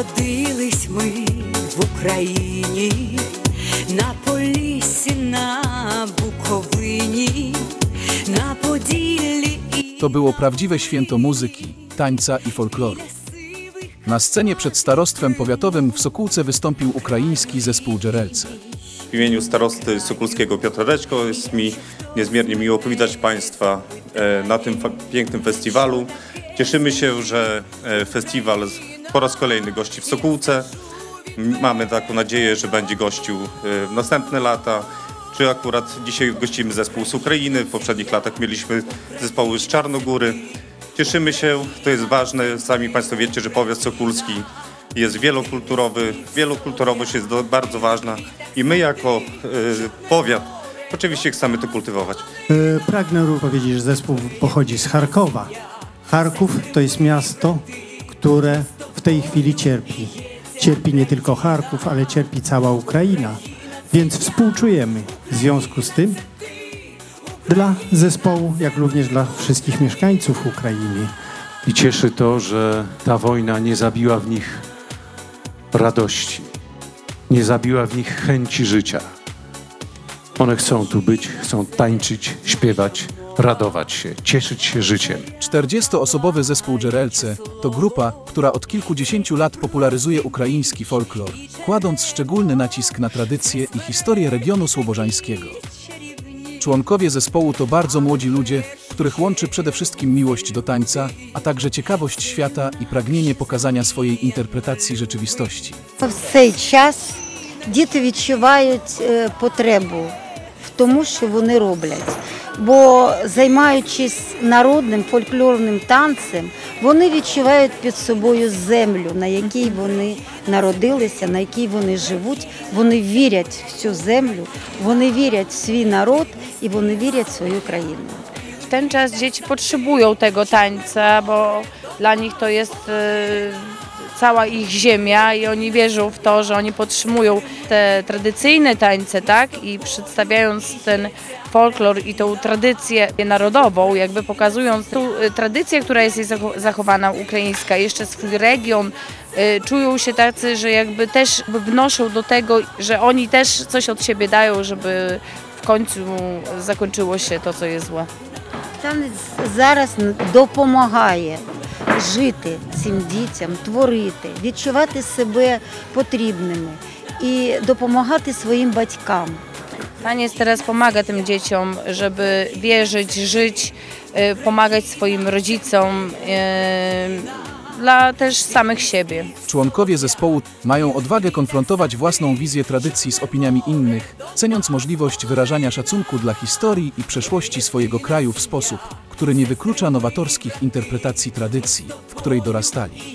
Народились ми в Україні, на Поліссі, на Bukowyni, na Podilli. To było prawdziwe święto muzyki, tańca i folkloru. Na scenie przed starostwem powiatowym w Sokółce wystąpił ukraiński zespół Dżerelce. W imieniu starosty sokólskiego Piotra Rećko jest mi niezmiernie miło powitać Państwa na tym pięknym festiwalu. Cieszymy się, że festiwal po raz kolejny gości w Sokółce. Mamy taką nadzieję, że będzie gościł w następne lata. Czy akurat dzisiaj gościmy zespół z Ukrainy, w poprzednich latach mieliśmy zespoły z Czarnogóry. Cieszymy się, to jest ważne. Sami Państwo wiecie, że powiat sokólski jest wielokulturowy. Wielokulturowość jest bardzo ważna i my jako powiat oczywiście chcemy to kultywować. Pragnę powiedzieć, że zespół pochodzi z Charkowa. Charków to jest miasto, które w tej chwili cierpi. Cierpi nie tylko Charków, ale cierpi cała Ukraina. Więc współczujemy w związku z tym dla zespołu, jak również dla wszystkich mieszkańców Ukrainy. I cieszy to, że ta wojna nie zabiła w nich radości, nie zabiła w nich chęci życia. One chcą tu być, chcą tańczyć, śpiewać, radować się, cieszyć się życiem. 40-osobowy zespół Dżerelce to grupa, która od kilkudziesięciu lat popularyzuje ukraiński folklor, kładąc szczególny nacisk na tradycje i historię regionu słobożańskiego. Członkowie zespołu to bardzo młodzi ludzie, których łączy przede wszystkim miłość do tańca, a także ciekawość świata i pragnienie pokazania swojej interpretacji rzeczywistości. В цей час діти відчувають потребу в тому, що вони роблять. Бо займаючись народним фольклорним танцем, вони відчувають під собою землю, на якій вони народилися, на якій вони живуть. Вони вірять в цю землю, вони wierять w swój naród i вони wierять w swoją krainę. W ten czas dzieci potrzebują tego tańca, bo dla nich to jest cała ich ziemia i oni wierzą w to, że oni podtrzymują te tradycyjne tańce, tak? I przedstawiając ten folklor i tą tradycję narodową, jakby pokazując tą tradycję, która jest zachowana ukraińska, jeszcze swój region, czują się tacy, że jakby też wnoszą do tego, że oni też coś od siebie dają, żeby w końcu zakończyło się to, co jest złe. Танець зараз допомагає жити цим дітям, творити, відчувати себе потрібними і допомагати своїм батькам. Taniec teraz pomaga tym dzieciom, żeby wierzyć, żyć, pomagać swoim rodzicom, dla też samych siebie. Członkowie zespołu mają odwagę konfrontować własną wizję tradycji z opiniami innych, ceniąc możliwość wyrażania szacunku dla historii i przeszłości swojego kraju w sposób, który nie wyklucza nowatorskich interpretacji tradycji, w której dorastali.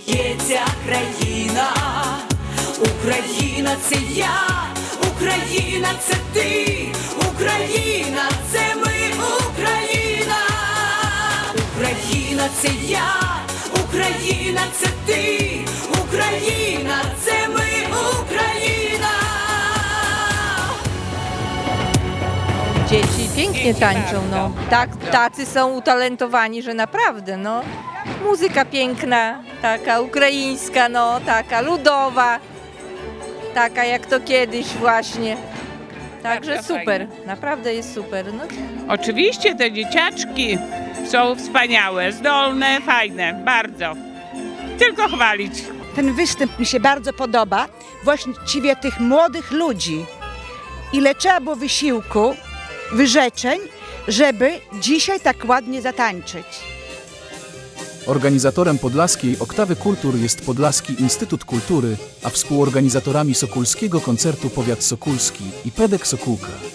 Україна – це я, Україна – це ти, Україна – це ми, Україна. Україна – це я, Україна – це ти, Україна – це ми, Україна. Dzieci pięknie tańczą, no. Tacy są utalentowani, że naprawdę, no. Muzyka piękna, taka ukraińska, no, taka ludowa. Taka jak to kiedyś właśnie. Także super, naprawdę jest super. No. Oczywiście te dzieciaczki są wspaniałe, zdolne, fajne, bardzo. Tylko chwalić. Ten występ mi się bardzo podoba, właściwie tych młodych ludzi. Ile trzeba było wysiłku, wyrzeczeń, żeby dzisiaj tak ładnie zatańczyć. Organizatorem podlaskiej Oktawy Kultur jest Podlaski Instytut Kultury, a współorganizatorami Sokólskiego Koncertu Powiat Sokólski i Pedek Sokółka.